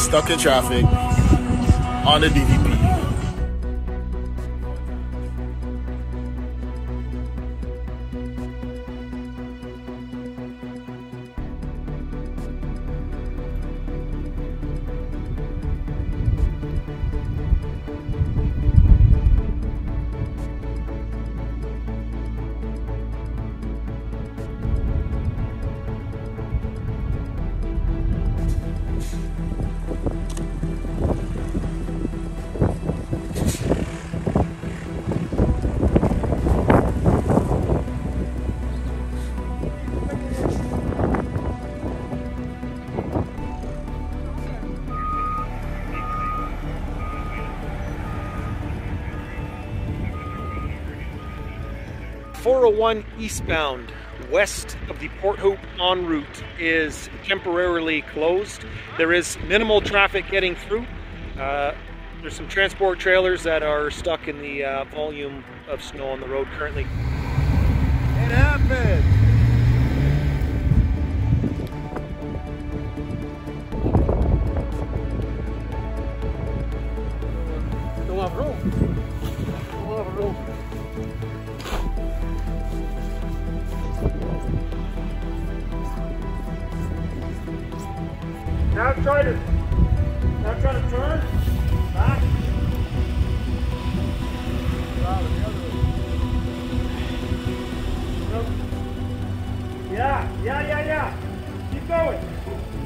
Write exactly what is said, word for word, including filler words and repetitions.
stuck in traffic on the D V P. four oh one eastbound west of the Port Hope en route is temporarily closed. There is minimal traffic getting through. Uh, there's some transport trailers that are stuck in the uh, volume of snow on the road currently. It happened! Don't have room. Don't have room. Now try to, now try to turn, back. Yeah, yeah, yeah, yeah. Keep going.